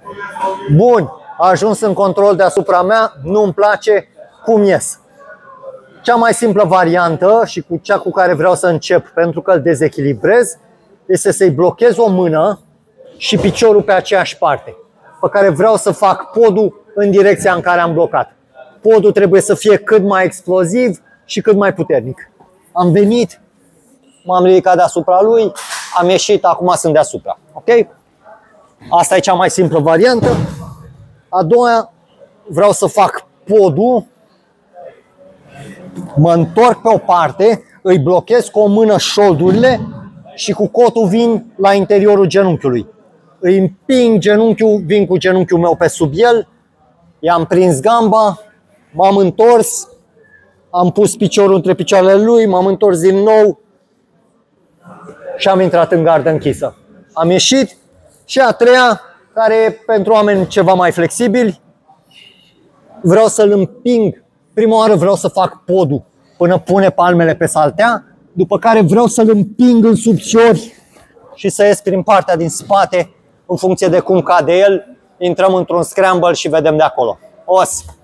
Bun, a ajuns în control deasupra mea, nu-mi place, cum ies? Cea mai simplă variantă și cea cu care vreau să încep pentru că îl dezechilibrez este să-i blochez o mână și piciorul pe aceeași parte, pe care vreau să fac podul în direcția în care am blocat. Podul trebuie să fie cât mai exploziv și cât mai puternic. Am venit, m-am ridicat deasupra lui, am ieșit, acum sunt deasupra. Ok? Asta e cea mai simplă variantă. A doua, vreau să fac podul, mă întorc pe o parte, îi blochez cu o mână șoldurile și cu cotul vin la interiorul genunchiului. Îi împing genunchiul, vin cu genunchiul meu pe sub el, i-am prins gamba, m-am întors, am pus piciorul între picioarele lui, m-am întors din nou și am intrat în gardă închisă. Am ieșit și a treia, care e pentru oameni ceva mai flexibili, vreau să-l împing. Prima oară vreau să fac podul până pune palmele pe saltea, după care vreau să-l împing în subțiori și să ies prin partea din spate în funcție de cum cade el. Intrăm într-un scramble și vedem de acolo. Os!